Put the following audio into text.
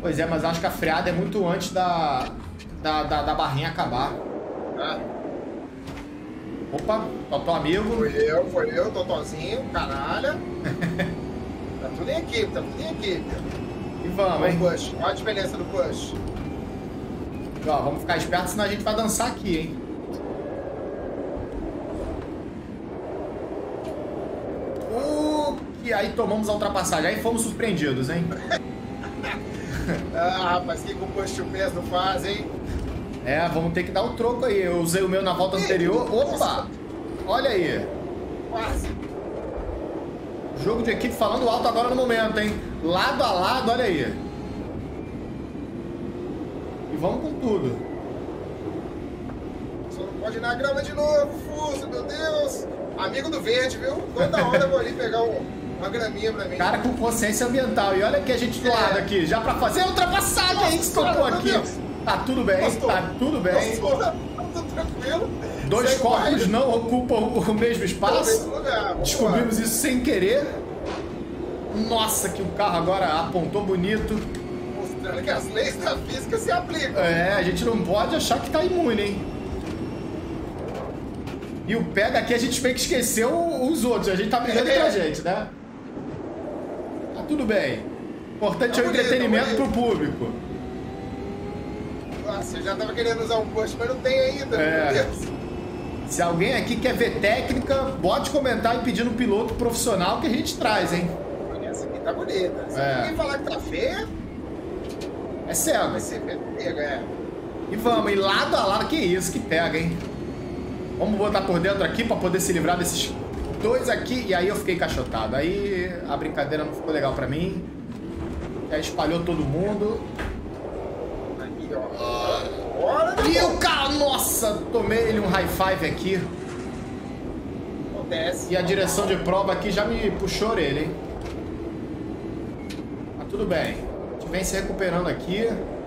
Pois é, mas acho que a freada é muito antes da barrinha acabar. Ah, Opa, Totó amigo. foi eu, Totozinho, canalha. Tá tudo em equipe, tá tudo em equipe. E vamos, hein? Push, olha a diferença do push. E, ó, vamos ficar espertos, senão a gente vai dançar aqui, hein? E aí tomamos a ultrapassagem, aí fomos surpreendidos, hein? Ah, rapaz, o que o push to pass não faz, hein? É, vamos ter que dar o troco aí. Eu usei o meu na volta anterior. Opa! Olha aí. Quase. Jogo de equipe falando alto agora no momento, hein? Lado a lado, olha aí. E vamos com tudo. Só não pode ir na grama de novo, Fuso, meu Deus. Amigo do verde, viu? Toda hora eu vou ali pegar uma graminha pra mim. Cara com consciência ambiental. E olha aqui a gente do lado aqui, já pra fazer a ultrapassagem. A gente tocou aqui. Tá tudo bem, tá tudo bem. Tá tudo tranquilo. Dois corpos não ocupam o mesmo espaço. Descobrimos isso sem querer. Nossa, que o carro agora apontou bonito. Mostrando que as leis da física se aplicam. É, a gente não pode achar que tá imune, hein? E o pega aqui a gente meio que esqueceu os outros. A gente tá brigando entre a gente, né? Tá tudo bem. Importante é o entretenimento pro público. Nossa, eu já tava querendo usar um push, mas não tem ainda, É. meu Deus. Se alguém aqui quer ver técnica, pode comentar e pedir no piloto profissional que a gente traz, hein? Essa aqui tá bonita. Se É. alguém falar que tá feia, É cego. vai ser pega, é. E vamos, e lado a lado, que isso, que pega, hein? Vamos botar por dentro aqui pra poder se livrar desses dois aqui. E aí eu fiquei encaixotado. Aí a brincadeira não ficou legal pra mim. Já espalhou todo mundo. Aqui, ó. Bora, E o carro, nossa, tomei ele um high five aqui. Acontece. E a direção de prova aqui já me puxou a orelha, hein? Mas tudo bem. A gente vem se recuperando aqui.